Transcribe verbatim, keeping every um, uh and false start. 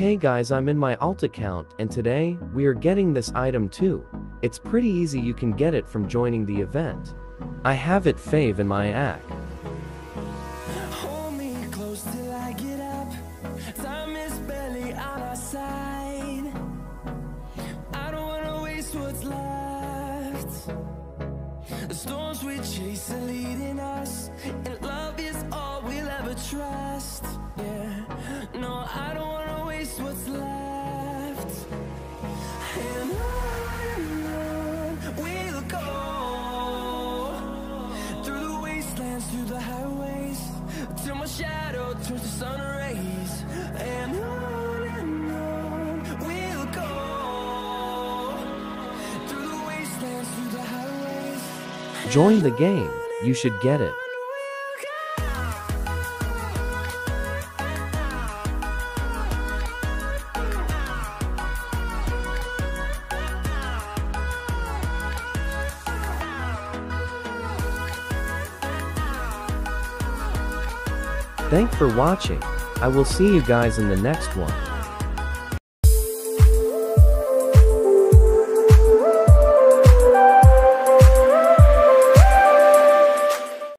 Okay guys, I'm in my alt account and today, we are getting this item too. It's pretty easy, you can get it from joining the event. I have it fave in my act. Hold me close till I get up. Time is barely on our side. I don't wanna waste what's left. The storms we chase are leading us, and love is all we'll ever trust. Yeah, no, I don't wanna waste what's left. And on we'll go, through the wastelands, through the highways, till my shadow turns to sun rays. And on and on we'll go, through the wastelands, through the highways. Join the game, you should get it. Thanks for watching. I will see you guys in the next one.